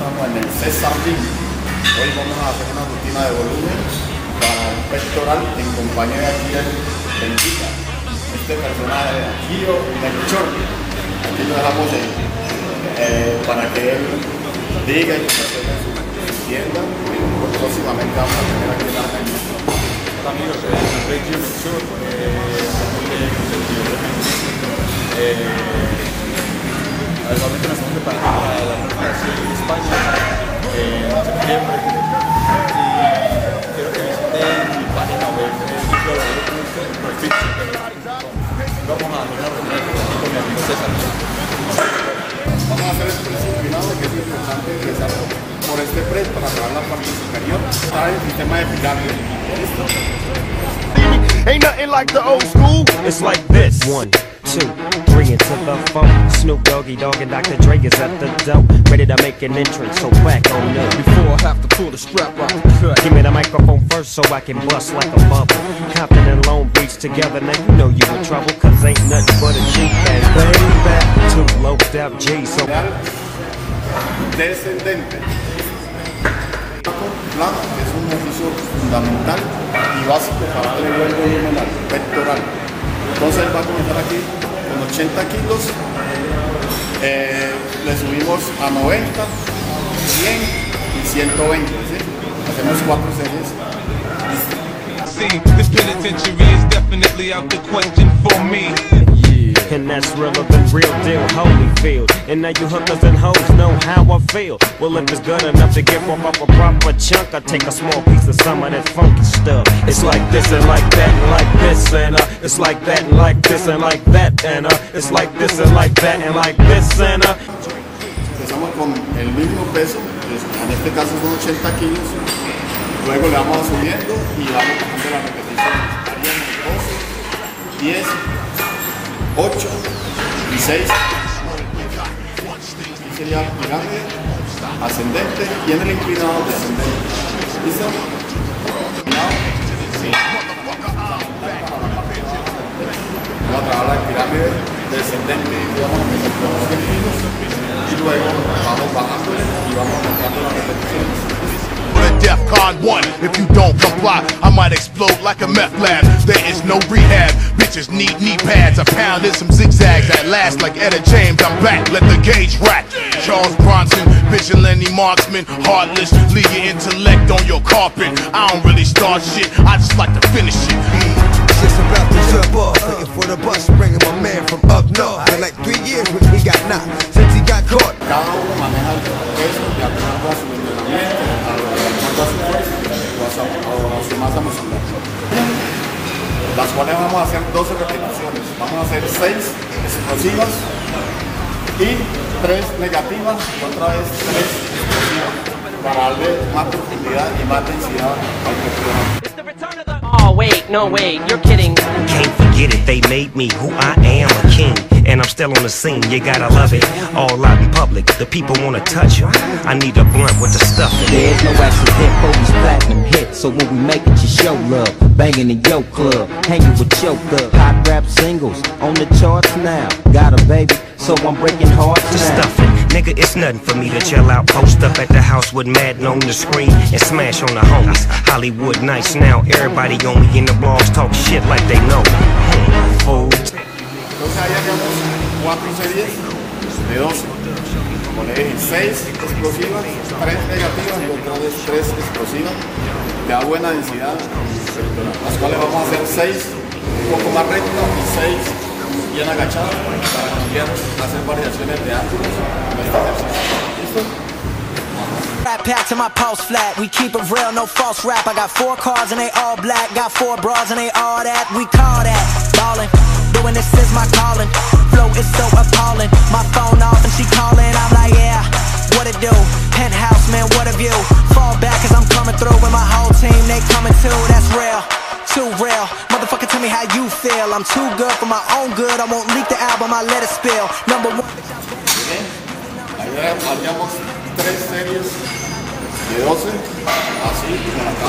estamos en el César Gym. Hoy vamos a hacer una rutina de volumen para el pectoral en compañía de aquí del Bendiga. Este personaje de Gio Melchor. Aquí lo dejamos para que él diga y se entienda. Próximamente vamos a tener aquí la gente. Hola amigos, soy Gio Melchor. Actualmente nos estamos preparando para la preparación en España en septiembre y quiero que visiten mi página web www.perfit.com. Vamos a hacer una reunión con mi amigo César. Vamos a hacer el press inclinado, que es importante empezar por este press para trabajar la parte superior. Está el sistema de pirámide. ¿Listo? Ain't nothing like the old school. It's like this. 1, 2, 3 into the phone. Snoop Doggy Dogg and Dr. Dre is at the door, ready to make an entrance. So back on up. Before I have to pull the strap off the cut. Give me the microphone first so I can bust like a bubble. Compton and Long Beach together, now you know you in trouble, cause ain't nothing but a G and baby, two low step G. So descendente. Plano, que es un ejercicio fundamental y básico para darle buen volumen al pectoral. Entonces él va a comenzar aquí con 80 kilos, le subimos a 90, 100 y 120, ¿sí? Hacemos 4 series. See, this penitentiary is definitely out the question for me. and that's realer than real deal, Holyfield. And now you hookers and hoes know how I feel. Well, if it's good enough to get off a proper chunk, I take a small piece of some of that funky stuff. It's like this and like that and like this and it's like that and like this and like that and it's like this and like that and like this and Empezamos con el mismo peso, pues, en este caso son 80 kilos. Luego le vamos subiendo y vamos bajando la repetición. Haríamos 12, 10, 8 y 6. Aquí sería pirámide, ascendente y en el inclinado descendente. ¿Listo? Inclinado. Sí. Vamos a trabajar la pirámide descendente y vamos a empezar con los 100 kilos y luego vamos bajando y vamos aumentando las repeticiones. DEFCON 1, if you don't comply, I might explode like a meth lab. There is no rehab. Bitches need knee pads. I pounded some zigzags that last like Etta James. I'm back, let the gauge rack. Charles Bronson, vigilante marksman, heartless. Leave your intellect on your carpet. I don't really start shit, I just like to finish it. Just about to jump off, waiting for the bus, bringing my man from up north. Been like 3 years when he got knocked, since he got caught. Cada uno maneja el peso de acuerdo a su entrenamiento, a su fuerza o a su masa muscular. Las cuales vamos a hacer 12 repeticiones. Vamos a hacer 6 explosivas y 3 negativas y otra vez 3 explosivas para darle más profundidad y más densidad al pectoral. Oh wait, no wait, you're kidding. can't forget it, they made me who I am, a king. And I'm still on the scene, you gotta love it. All out in public, the people wanna touch you. I need a blunt with the stuff in it. There's no accident for these platinum hits. So when we make it, you show love. Banging in your club, hanging with your thug. Hot rap singles on the charts now. Got a baby, so I'm breaking hearts The now. stuffing, nigga, it's nothing for me to chill out. Post up at the house with Madden on the screen and smash on the homies. Hollywood nights now, everybody on me in the blogs talk shit like they know. Fools. Entonces ahí haríamos 4 series de 12. Como le dije, 6 explosivas, 3 negativas y otra vez 3 explosivas. Le da buena densidad, las cuales vamos a hacer 6 un poco más rectas y 6 bien agachadas para cambiar, hacer variaciones de ángulos en este ejercicio. ¿Listo? Rap pack to my pulse flat, we keep it real, no false rap. I got 4 cars and they all black, got 4 bras and they all that. We call that ballin', doing this is my calling. Flow is so appalling, my phone off and she calling. I'm like, yeah, what it do? Penthouse, man, what a view. Fall back cause I'm coming through with my whole team, they coming too. That's real, too real. Motherfucker, tell me how you feel. I'm too good for my own good, I won't leak the album, I let it spill. Number 1. Ahí haríamos 3 series de 12, así como acá.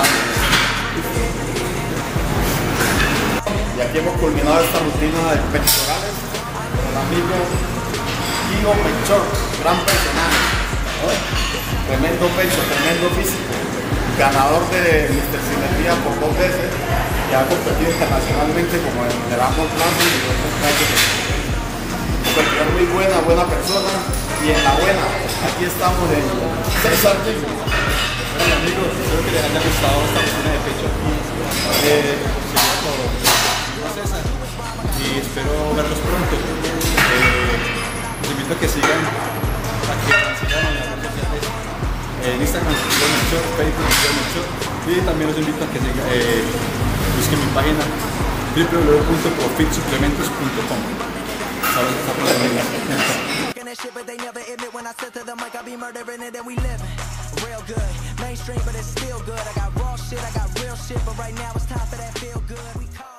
Y aquí hemos culminado esta rutina de pectorales con el amigo Gio Melchor, gran personaje. Tremendo pecho, tremendo físico. Ganador de Mr. Simetría por 2 veces. Y ha competido internacionalmente como en el Arnold Classic y otros países. Competidor muy buena persona. Y en la buena, aquí estamos en César Tigre. Bueno amigos, espero que les haya gustado esta rutina de pecho aquí. César. Y espero verlos pronto. Les invito a que sigan en las redes sociales. En Instagram, Facebook, y también los invito a que busquen mi página www.profitsuplementos.com. That shit, but they never admit when I said to them like I be murdering it and we living real good, mainstream, but it's still good. I got raw shit, I got real shit, but right now it's time for that feel good. We call